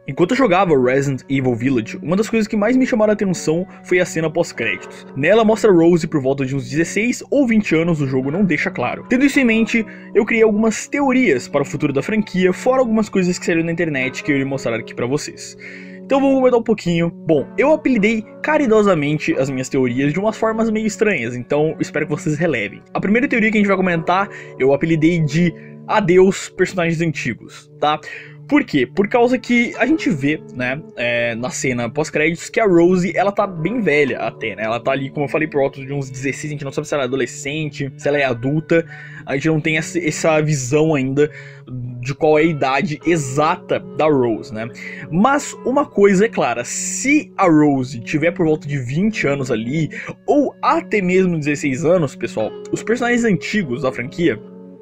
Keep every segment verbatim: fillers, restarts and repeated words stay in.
Enquanto eu jogava Resident Evil Village, uma das coisas que mais me chamaram a atenção foi a cena pós-créditos. Nela mostra Rose por volta de uns dezesseis ou vinte anos, o jogo não deixa claro. Tendo isso em mente, eu criei algumas teorias para o futuro da franquia, fora algumas coisas que saíram na internet que eu iria mostrar aqui pra vocês. Então vamos comentar um pouquinho. Bom, eu apelidei caridosamente as minhas teorias de umas formas meio estranhas, então espero que vocês relevem. A primeira teoria que a gente vai comentar, eu apelidei de Adeus Personagens Antigos, tá? Por quê? Por causa que a gente vê, né, é, na cena pós-créditos, que a Rose, ela tá bem velha até, né? Ela tá ali, como eu falei, por volta de uns dezesseis, a gente não sabe se ela é adolescente, se ela é adulta. A gente não tem essa, essa visão ainda de qual é a idade exata da Rose, né? Mas uma coisa é clara, se a Rose tiver por volta de vinte anos ali, ou até mesmo dezesseis anos, pessoal, os personagens antigos da franquia,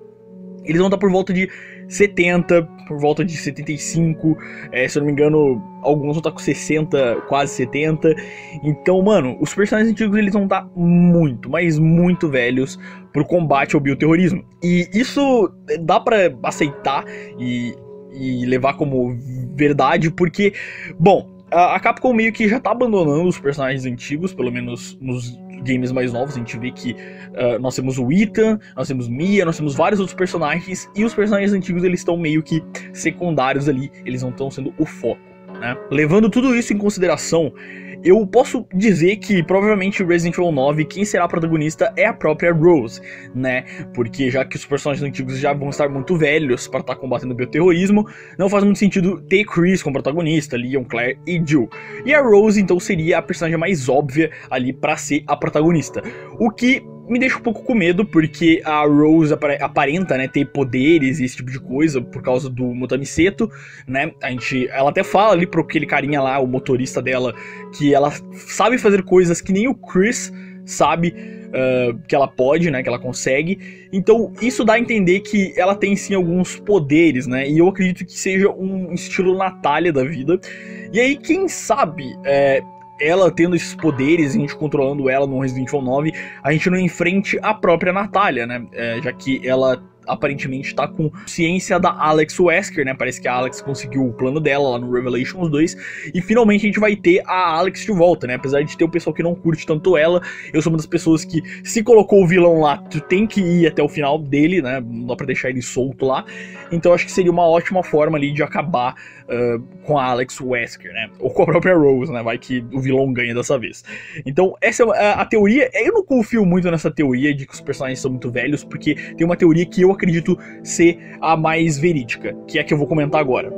eles vão estar por volta de setenta, por volta de setenta e cinco, é, se eu não me engano, alguns vão estar com sessenta, quase setenta. Então, mano, os personagens antigos eles vão estar muito, mas muito velhos pro combate ao bioterrorismo. E isso dá pra aceitar e, e levar como verdade, porque, bom, a Capcom meio que já tá abandonando os personagens antigos, pelo menos nos games mais novos. A gente vê que uh, nós temos o Ethan, nós temos Mia, nós temos vários outros personagens, e os personagens antigos eles estão meio que secundários ali, eles não estão sendo o foco, né? Levando tudo isso em consideração, eu posso dizer que provavelmente Resident Evil nove, quem será a protagonista é a própria Rose, né? Porque já que os personagens antigos já vão estar muito velhos para estar combatendo o bioterrorismo, não faz muito sentido ter Chris como protagonista, Leon, Claire e Jill. E a Rose então seria a personagem mais óbvia ali para ser a protagonista. O que me deixa um pouco com medo, porque a Rose aparenta, né, ter poderes e esse tipo de coisa por causa do Mutamiseto, né? A gente, ela até fala ali pro aquele carinha lá, o motorista dela, que ela sabe fazer coisas que nem o Chris sabe uh, que ela pode, né, que ela consegue. Então isso dá a entender que ela tem sim alguns poderes, né? E eu acredito que seja um estilo Natália da vida. E aí, quem sabe, é, ela tendo esses poderes, a gente controlando ela no Resident Evil nove, a gente não enfrente a própria Natália, né? É, já que ela aparentemente tá com ciência da Alex Wesker, né? Parece que a Alex conseguiu o plano dela lá no Revelations dois, e finalmente a gente vai ter a Alex de volta, né? Apesar de ter o pessoal que não curte tanto ela, eu sou uma das pessoas que, se colocou o vilão lá, tu tem que ir até o final dele, né? Não dá pra deixar ele solto lá. Então acho que seria uma ótima forma ali de acabar uh, com a Alex Wesker, né? Ou com a própria Rose, né? Vai que o vilão ganha dessa vez. Então essa é a, a teoria. Eu não confio muito nessa teoria de que os personagens são muito velhos, porque tem uma teoria que eu acredito ser a mais verídica, que é a que eu vou comentar agora.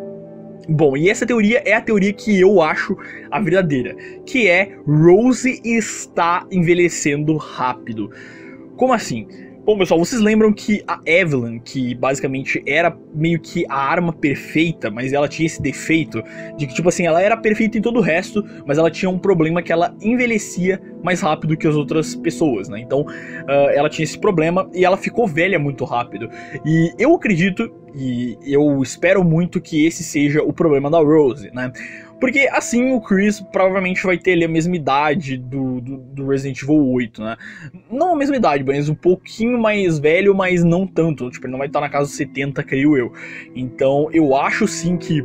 Bom, e essa teoria é a teoria que eu acho a verdadeira, que é Rose está envelhecendo rápido. Como assim? Bom, pessoal, vocês lembram que a Evelyn, que basicamente era meio que a arma perfeita, mas ela tinha esse defeito de que, tipo assim, ela era perfeita em todo o resto, mas ela tinha um problema que ela envelhecia mais rápido que as outras pessoas, né? Então, uh, ela tinha esse problema e ela ficou velha muito rápido. E eu acredito, e eu espero muito que esse seja o problema da Rose, né? Porque assim o Chris provavelmente vai ter ali a mesma idade do, do, do Resident Evil oito, né? Não a mesma idade, mas um pouquinho mais velho, mas não tanto. Tipo, ele não vai estar na casa dos setenta, creio eu. Então eu acho sim que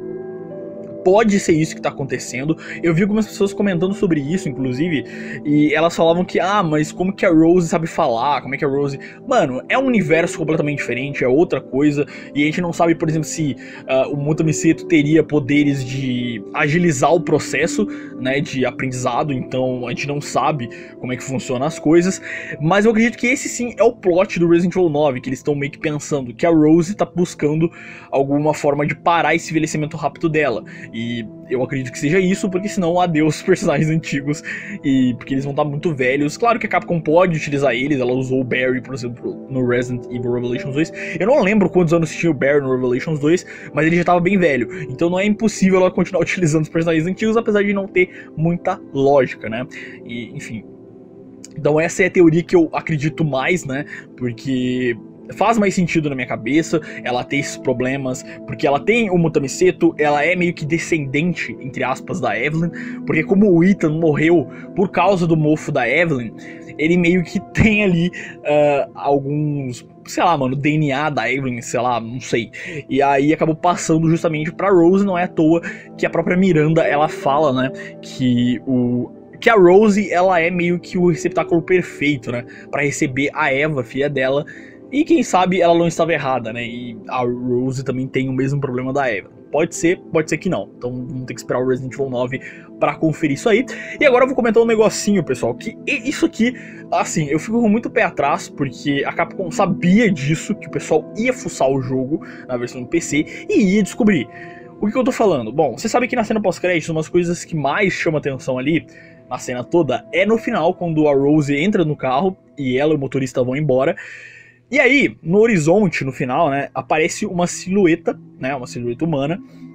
pode ser isso que tá acontecendo. Eu vi algumas pessoas comentando sobre isso, inclusive, e elas falavam que, ah, mas como que a Rose sabe falar? Como é que a Rose... Mano, é um universo completamente diferente, é outra coisa, e a gente não sabe, por exemplo, se uh, o Mutamiseto teria poderes de agilizar o processo, né, de aprendizado, então a gente não sabe como é que funcionam as coisas, mas eu acredito que esse sim é o plot do Resident Evil nove, que eles estão meio que pensando que a Rose tá buscando alguma forma de parar esse envelhecimento rápido dela. E eu acredito que seja isso, porque senão adeus os personagens antigos, e porque eles vão estar muito velhos. Claro que a Capcom pode utilizar eles, ela usou o Barry, por exemplo, no Resident Evil Revelations dois. Eu não lembro quantos anos tinha o Barry no Revelations dois, mas ele já estava bem velho, então não é impossível ela continuar utilizando os personagens antigos, apesar de não ter muita lógica, né? E, enfim... Então essa é a teoria que eu acredito mais, né? Porque faz mais sentido na minha cabeça ela ter esses problemas, porque ela tem o Mutamiseto, ela é meio que descendente, entre aspas, da Evelyn, porque como o Ethan morreu por causa do mofo da Evelyn, ele meio que tem ali uh, alguns, sei lá, mano, D N A da Evelyn, sei lá, não sei, e aí acabou passando justamente pra Rose. Não é à toa que a própria Miranda, ela fala, né, que o... que a Rose, ela é meio que o receptáculo perfeito, né, pra receber a Eva, filha dela. E quem sabe ela não estava errada, né? E a Rose também tem o mesmo problema da Eva. Pode ser, pode ser que não. Então vamos ter que esperar o Resident Evil nove pra conferir isso aí. E agora eu vou comentar um negocinho, pessoal, que isso aqui, assim, eu fico com muito pé atrás, porque a Capcom sabia disso, que o pessoal ia fuçar o jogo na versão do P C e ia descobrir. O que, que eu tô falando? Bom, você sabe que na cena pós-créditos, umas coisas que mais chamam atenção ali, na cena toda, é no final, quando a Rose entra no carro e ela e o motorista vão embora. E aí, no horizonte, no final, né, aparece uma silhueta, né, uma silhueta humana,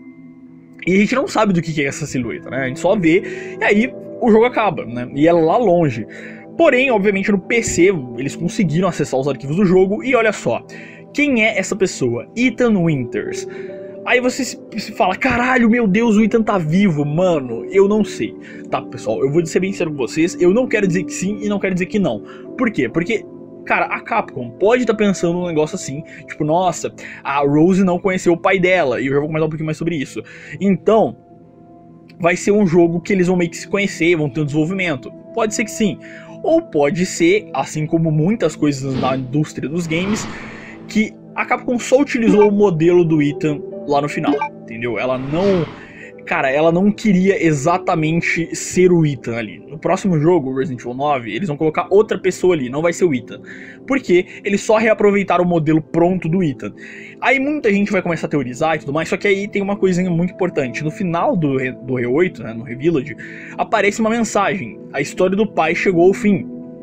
e a gente não sabe do que é essa silhueta, né, a gente só vê, e aí o jogo acaba, né, e é lá longe. Porém, obviamente, no P C, eles conseguiram acessar os arquivos do jogo, e olha só, quem é essa pessoa? Ethan Winters. Aí você se fala, caralho, meu Deus, o Ethan tá vivo, mano, eu não sei. Tá, pessoal, eu vou ser bem sincero com vocês, eu não quero dizer que sim e não quero dizer que não. Por quê? Porque... cara, a Capcom pode estar tá pensando num negócio assim, tipo, nossa, a Rose não conheceu o pai dela, e eu já vou comentar um pouquinho mais sobre isso. Então, vai ser um jogo que eles vão meio que se conhecer, vão ter um desenvolvimento. Pode ser que sim. Ou pode ser, assim como muitas coisas na indústria dos games, que a Capcom só utilizou o modelo do Ethan lá no final, entendeu? Ela não... cara, ela não queria exatamente ser o Ethan ali. No próximo jogo, Resident Evil nove, eles vão colocar outra pessoa ali, não vai ser o Ethan. Porque eles só reaproveitaram o modelo pronto do Ethan. Aí muita gente vai começar a teorizar e tudo mais, só que aí tem uma coisinha muito importante. No final do, do R oito, né, no Revillage, aparece uma mensagem. A história do pai chegou ao fim.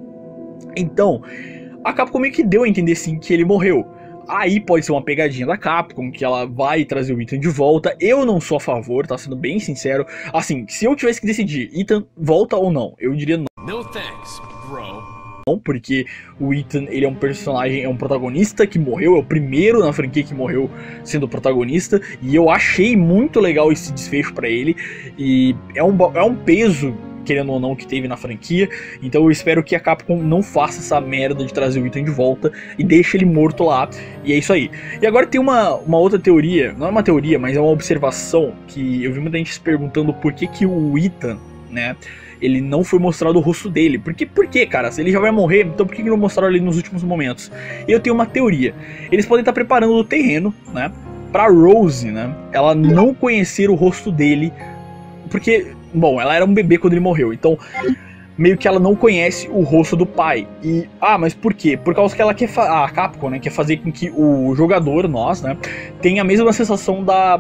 Então, a Capcom meio que deu a entender sim que ele morreu. Aí pode ser uma pegadinha da Capcom, que ela vai trazer o Ethan de volta. Eu não sou a favor, tá sendo bem sincero. Assim, se eu tivesse que decidir, Ethan volta ou não, eu diria não. No thanks, bro. Não, porque o Ethan, ele é um personagem, é um protagonista que morreu, é o primeiro na franquia que morreu sendo protagonista. E eu achei muito legal esse desfecho pra ele. E é um, é um peso, querendo ou não, que teve na franquia. Então eu espero que a Capcom não faça essa merda de trazer o Ethan de volta e deixe ele morto lá. E é isso aí. E agora tem uma, uma outra teoria, não é uma teoria, mas é uma observação, que eu vi muita gente se perguntando por que que o Ethan, né, ele não foi mostrado o rosto dele. Porque, por que, cara? Se ele já vai morrer, então por que que não mostraram ele nos últimos momentos? E eu tenho uma teoria. Eles podem estar preparando o terreno, né, pra Rose, né, ela não conhecer o rosto dele, porque... bom, ela era um bebê quando ele morreu, então meio que ela não conhece o rosto do pai. E, ah, mas por quê? Por causa que ela quer, a Capcom, né, quer fazer com que o jogador, nós, né, tenha a mesma sensação da,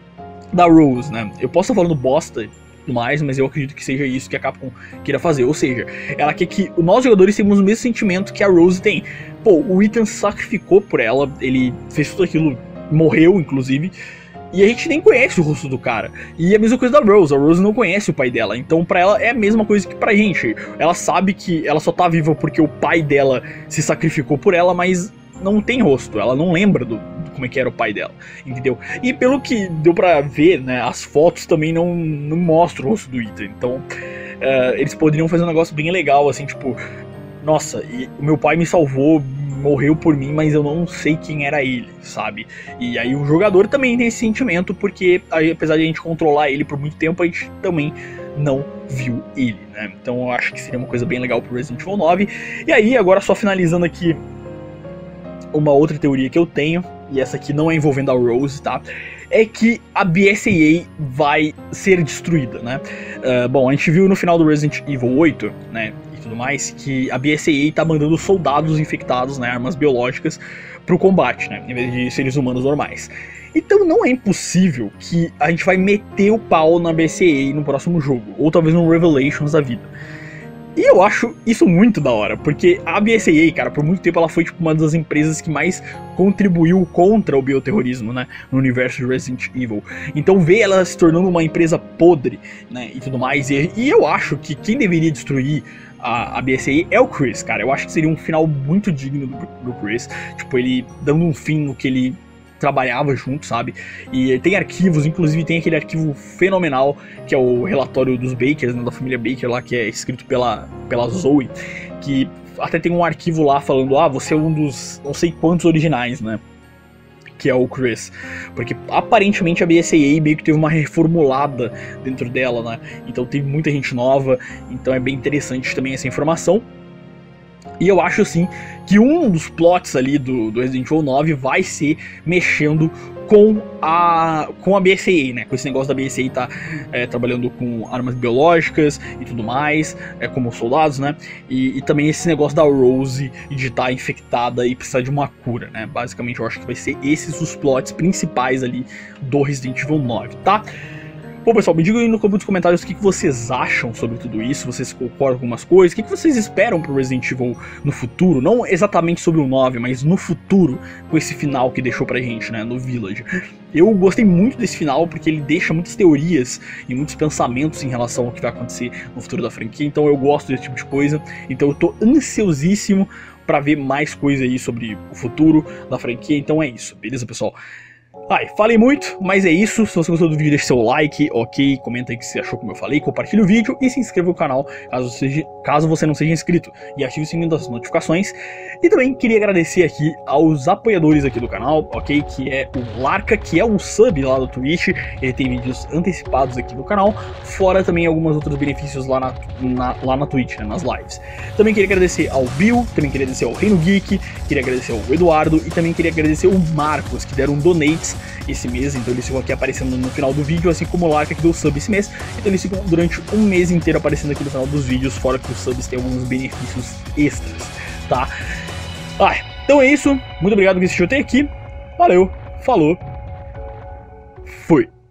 da Rose, né. Eu posso estar falando bosta e tudo mais, mas eu acredito que seja isso que a Capcom queira fazer. Ou seja, ela quer que nós jogadores tenhamos o mesmo sentimento que a Rose tem. Pô, o Ethan sacrificou por ela, ele fez tudo aquilo, morreu, inclusive, e a gente nem conhece o rosto do cara. E a mesma coisa da Rose, a Rose não conhece o pai dela. Então pra ela é a mesma coisa que pra gente. Ela sabe que ela só tá viva porque o pai dela se sacrificou por ela, mas não tem rosto. Ela não lembra do, do como é que era o pai dela, entendeu? E pelo que deu pra ver, né, as fotos também não, não mostram o rosto do Ethan. Então uh, eles poderiam fazer um negócio bem legal, assim, tipo... nossa, e o meu pai me salvou, morreu por mim, mas eu não sei quem era ele, sabe? E aí o jogador também tem esse sentimento, porque aí, apesar de a gente controlar ele por muito tempo, a gente também não viu ele, né? Então eu acho que seria uma coisa bem legal pro Resident Evil nove. E aí, agora só finalizando aqui uma outra teoria que eu tenho, e essa aqui não é envolvendo a Rose, tá? É que a B S A A vai ser destruída, né? Uh, bom, a gente viu no final do Resident Evil oito, né, e tudo mais, que a B S A A tá mandando soldados infectados, né, armas biológicas, pro combate, né, em vez de seres humanos normais. Então não é impossível que a gente vai meter o pau na B S A A no próximo jogo, ou talvez no Revelations da vida. E eu acho isso muito da hora, porque a B S A A, cara, por muito tempo ela foi tipo uma das empresas que mais contribuiu contra o bioterrorismo, né, no universo de Resident Evil. Então ver ela se tornando uma empresa podre, né, e tudo mais, e, e eu acho que quem deveria destruir a, a B S A A é o Chris, cara. Eu acho que seria um final muito digno do, do Chris. Tipo, ele dando um fim no que ele trabalhava junto, sabe? E tem arquivos, inclusive tem aquele arquivo fenomenal, que é o relatório dos Bakers, né, da família Baker lá, que é escrito pela, pela Zoe, que até tem um arquivo lá falando, ah, você é um dos não sei quantos originais, né? Que é o Chris, porque aparentemente a B S A A meio que teve uma reformulada dentro dela, né? Então tem muita gente nova, então é bem interessante também essa informação. E eu acho assim que um dos plots ali do, do Resident Evil nove vai ser mexendo com a, com a B S A A, né? Com esse negócio da B S A A tá é, trabalhando com armas biológicas e tudo mais, é, como soldados, né? E, e também esse negócio da Rose de estar tá infectada e precisar de uma cura, né? Basicamente eu acho que vai ser esses os plots principais ali do Resident Evil nove, tá? Bom, pessoal, me digam aí no campo dos comentários o que, que vocês acham sobre tudo isso, vocês concordam com algumas coisas, o que, que vocês esperam pro Resident Evil no futuro, não exatamente sobre o nove, mas no futuro, com esse final que deixou pra gente, né, no Village. Eu gostei muito desse final porque ele deixa muitas teorias e muitos pensamentos em relação ao que vai acontecer no futuro da franquia, então eu gosto desse tipo de coisa, então eu tô ansiosíssimo pra ver mais coisa aí sobre o futuro da franquia, então é isso, beleza, pessoal? Ai, falei muito, mas é isso. Se você gostou do vídeo, deixe seu like, ok? Comenta aí o que você achou, como eu falei, compartilhe o vídeo e se inscreva no canal caso, seja, caso você não seja inscrito. E ative o sininho das notificações. E também queria agradecer aqui aos apoiadores aqui do canal, ok? Que é o Larca, que é um sub lá do Twitch. Ele tem vídeos antecipados aqui no canal, fora também alguns outros benefícios lá na, na, lá na Twitch, né, nas lives. Também queria agradecer ao Bill, também queria agradecer ao Reino Geek, queria agradecer ao Eduardo e também queria agradecer ao Marcos, que deram donates esse mês, então eles ficam aqui aparecendo no final do vídeo, assim como o Larca que deu sub esse mês, então eles ficam durante um mês inteiro aparecendo aqui no final dos vídeos, fora que os subs têm alguns benefícios extras, tá? Ah, então é isso, muito obrigado por assistir até aqui, valeu, falou, fui!